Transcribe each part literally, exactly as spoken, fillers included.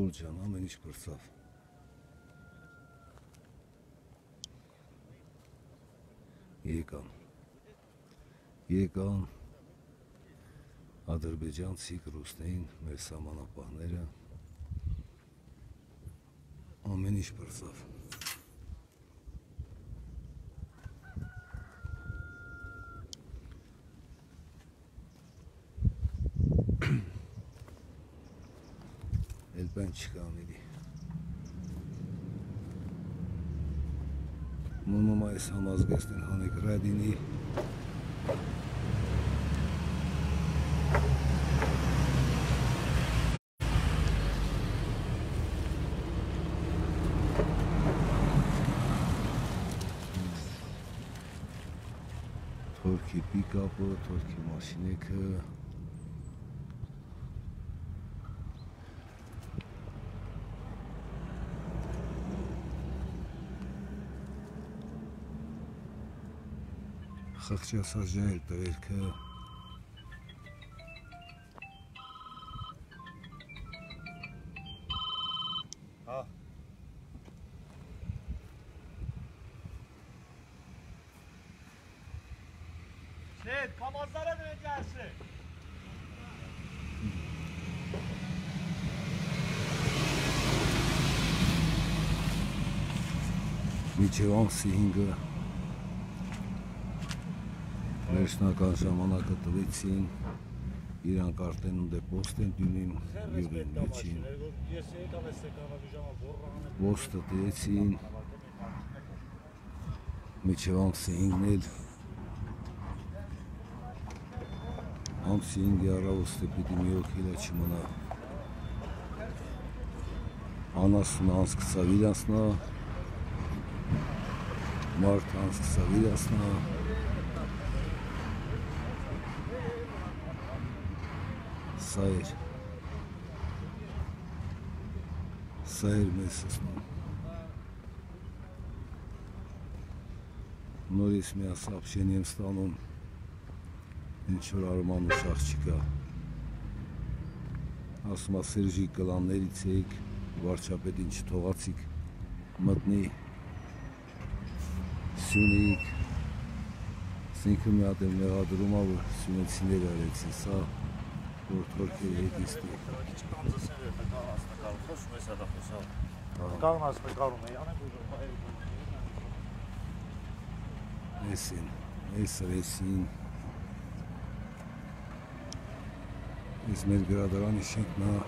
Գոլջան, ամեն ինչ բրծավ։ Եկան, եկան ադրբեջանցի կրուսներին, մեր սահմանապահները, ամեն ինչ բրծավ։ Էլ բան չկա անելի։ Մոնում այս համազգեստն հանեք ռադինի թորքի պիկապը, թորքի մաշինեքը խղճասաժայել տղերքը Հա Şehit kamazlara döneceksin. Միջև ամսի հինգը վերջնական ժամանակը տվեցին, իրանք արդեն ունդե պոստ են դյունին, յուղին մեջին, պոստը տվեցին, միջև ամսի հինգն էլ, ամսի հինգի առավոստը պիտի մի օք իրա չմնա, անասունը անցկցավ իրանցնա, մարդը անցկցավ իրանցնա, Սա էր, սա էր մեզ ասնում, նորից մի ասապշեն եմ ստանում, ինչ-որ արման ուշախ չկա, ասում է Սերժի կլաններից էիք, վարչապետին չթողացիք, մտնի, սյունեիք, սինքը մի հատ եմ մեղադրում ա, որ սյունեցիներ արեցին, սա, որ թորքերի հետ իստի։ Քիչ կանձսեն էր դա ասնակալ խոսում էս հա խոսալ։ Կառն ասում է կառում է, անենք ուժում հայերի։ Էսին, էս ռեսին։ Էս մեր գրադարանի շենքն է։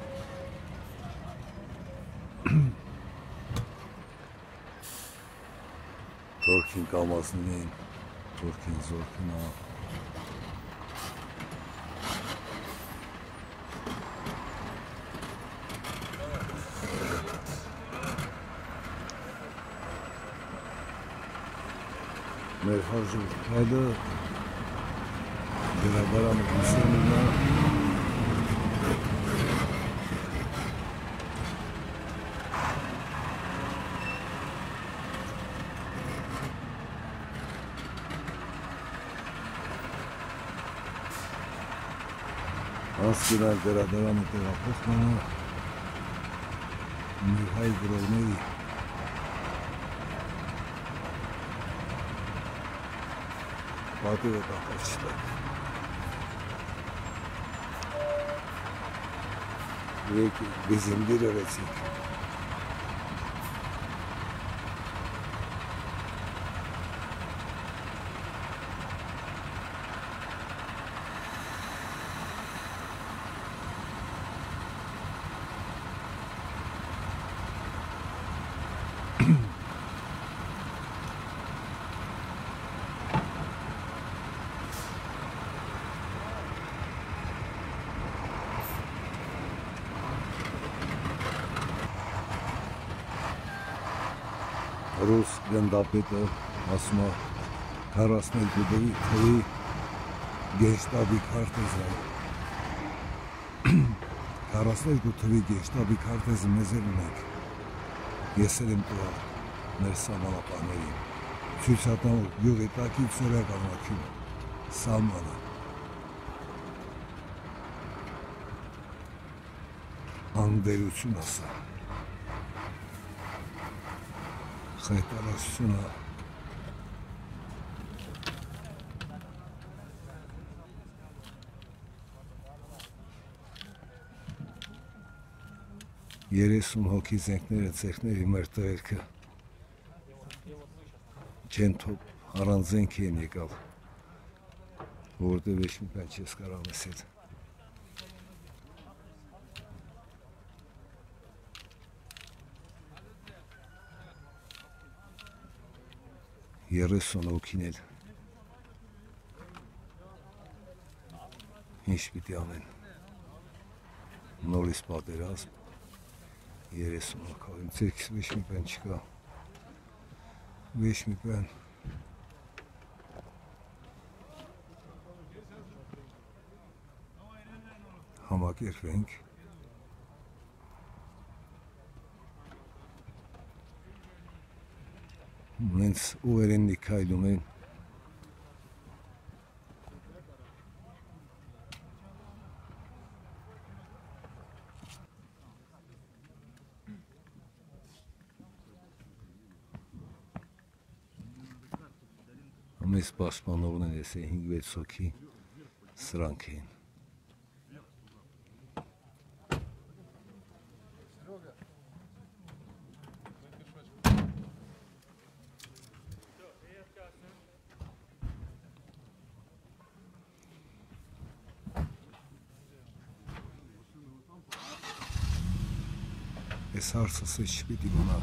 Թորքին կամազնին էին, թորքին զորքն է։ Մեր հաջորդ քայլը գրադարանը հուսանն է Ասկերար գրադարանը տեղափոխվում է մեր հայ գրողների պատիվը կապար չտակ։ Եկ բիզիմդիր արեցիք։ Ռուս գնդապետը ասում է քառասունյոթ թվի գենշտաբի քարտեզը քառասունյոթ թվի գենշտաբի քարտեզը մեզ էլ ունենք ես էլ եմ տվել մեր սահմանապահներին ցույց տամ յուղի տակից սորական ակում սահմանը Անբերություն ասա։ Խայտարացությունը երեսուն հոգի զենքները ձերքների մեր տղերքը չեն թոփ առանց զենքի են եկալ, որտեղ ոչ մի բան չես կարող ասել։ երեսուն հոգին էլ ինչ պիտի անեն, նորից պատերազմ, երեսուն հոգին, ձերքիս ոչ մի բան չկա, ոչ մի բան, համակերպենք, նենց ուղերեննի քայլում են, մեզ պաշտպանողն են, ես է հինգ-վեց հոգի սրանք էին։ Ես հարցս ես չպիտի մնա։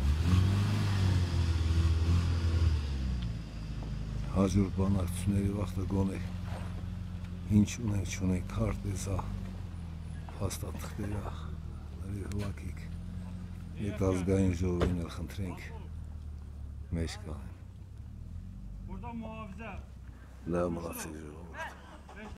Հաջորդ բանակցությունների վաղտը գոնե ինչ ունենք չունենք քարտեզա, փաստաթղթերա, հլակիկ, այդ ազգային ժողովին էլ խնդրենք մեջ կանեն։ Լավ մնացեք ժողովուրդ։